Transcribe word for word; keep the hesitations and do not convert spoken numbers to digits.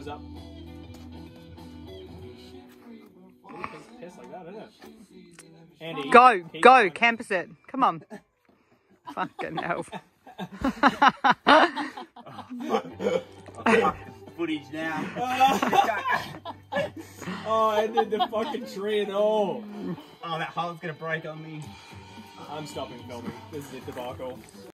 up. Piss like that, isn't it? Andy, go, go, campus it. Come on. Fucking hell. Oh, footage now. Oh, I did the fucking tree and all. Oh, that hole's gonna break on me. I'm stopping filming. This is a debacle.